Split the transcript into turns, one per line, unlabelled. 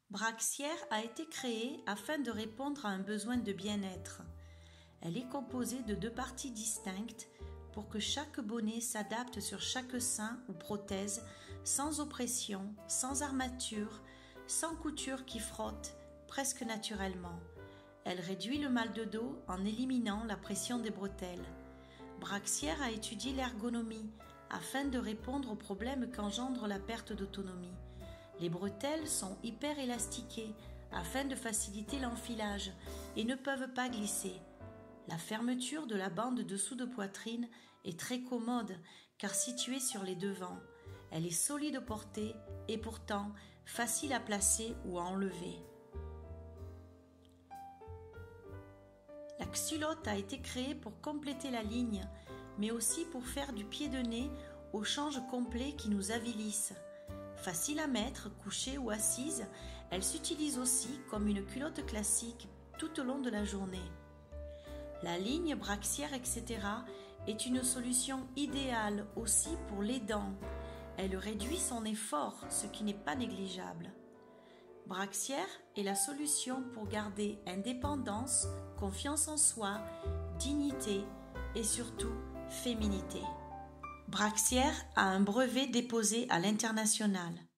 Braxière a été créée afin de répondre à un besoin de bien-être. Elle est composée de deux parties distinctes pour que chaque bonnet s'adapte sur chaque sein ou prothèse sans oppression, sans armature, sans couture qui frotte, presque naturellement. Elle réduit le mal de dos en éliminant la pression des bretelles. Braxière a étudié l'ergonomie afin de répondre aux problèmes qu'engendre la perte d'autonomie. Les bretelles sont hyper élastiquées afin de faciliter l'enfilage et ne peuvent pas glisser. La fermeture de la bande dessous de poitrine est très commode car située sur les devants. Elle est solide au porté et pourtant facile à placer ou à enlever. La culotte a été créée pour compléter la ligne, mais aussi pour faire du pied de nez au change complet qui nous avilisse. Facile à mettre, couchée ou assise, elle s'utilise aussi comme une culotte classique tout au long de la journée. La ligne braxière, etc. est une solution idéale aussi pour l'aidant. Elle réduit son effort, ce qui n'est pas négligeable. Braxière est la solution pour garder indépendance, confiance en soi, dignité et surtout féminité. Braxière a un brevet déposé à l'international.